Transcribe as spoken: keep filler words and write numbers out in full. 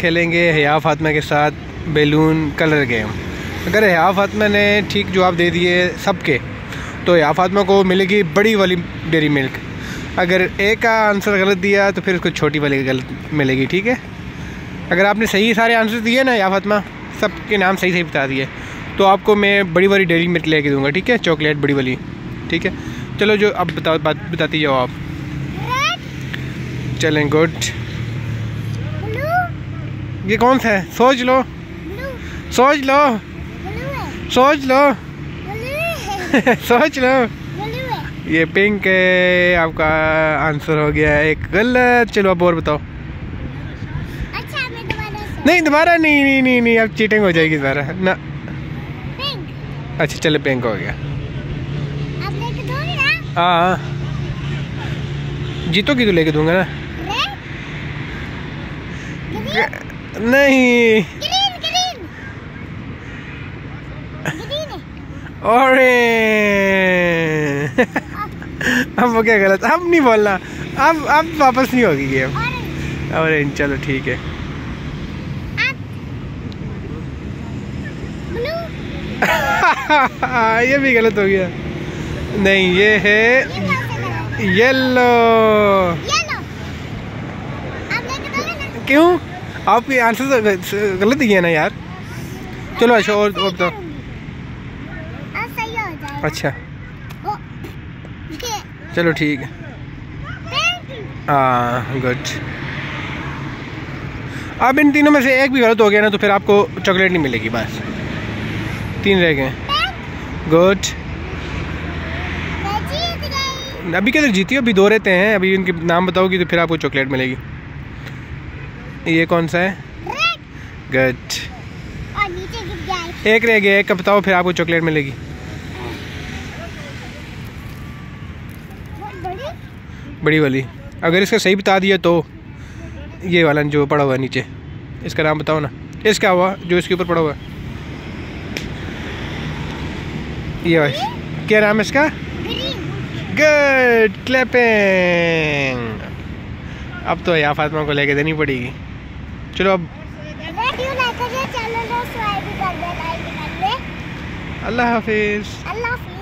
खेलेंगे हया फातिमा के साथ बैलून कलर गेम। अगर हया फातिमा ने ठीक जवाब दे दिए सबके तो हया फातिमा को मिलेगी बड़ी वाली डेयरी मिल्क। अगर एक का आंसर गलत दिया तो फिर उसको छोटी वाली गलत मिलेगी, ठीक है। अगर आपने सही सारे आंसर दिए ना हया फातिमा, सबके नाम सही सही बता दिए, तो आपको मैं बड़ी वाली डेयरी मिल्क लेके दूंगा, ठीक है, चॉकलेट बड़ी वाली, ठीक है। चलो जो अब बताओ बात बताती जाओ आप। चलें, गुड। ये कौन सा है? सोच लो सोच लो सोच लो सोच लो। ये पिंक है, आपका आंसर हो गया एक गलत। चलो अब और बताओ। अच्छा मैं दोबारा नहीं दोबारा नहीं नहीं नहीं नहीं अब चीटिंग हो जाएगी दोबारा ना। पिंक। अच्छा चलो पिंक हो गया। आप लेके दोगे ना? हाँ जीतोगी तो लेके दूंगा ना। रेड? नहीं ग्रीन ग्रीन ग्रीन। ऑरेंज। अब वो क्या गलत, अब नहीं बोलना, अब अब वापस नहीं होगी गेम। ऑरेंज। चलो ठीक है। ब्लू। ये भी गलत हो गया। नहीं ये है येलो। येलो। आप लेके दोगे ना? क्यों? आप ये आंसर गलत दिए ना यार। चलो अच्छा और और बताओ। अब सही हो जाएगा। अच्छा ओ, ये चलो ठीक है। पिंक। हाँ गुड। अब इन तीनों में से एक भी गलत हो गया ना तो फिर आपको चॉकलेट नहीं मिलेगी, बस तीन रह गए। गुड। मैं जीत गई। अभी किधर जीती हो? अभी दो रहते हैं, अभी इनके नाम बताओगी तो फिर आपको चॉकलेट मिलेगी। ये कौन सा है? रेड। गुड। और नीचे गिर गया। एक रह गया, एक का बताओ फिर आपको चॉकलेट मिलेगी। बहुत बड़ी। बड़ी वाली। अगर इसका सही बता दिया तो ये वाला जो पड़ा हुआ है नीचे, इसका नाम बताओ ना। इसका हुआ जो इसके ऊपर पड़ा हुआ है, ये भाई क्या नाम है इसका? ग्रीन। Good clapping. अब तो हया फातिमा को लेके देनी पड़ेगी। चलो अब वीडियो लाइक करिए, चैनल को सब्सक्राइब कर दे, लाइक कर दे। अल्लाह हाफिज़। अल्लाह हाफिज़।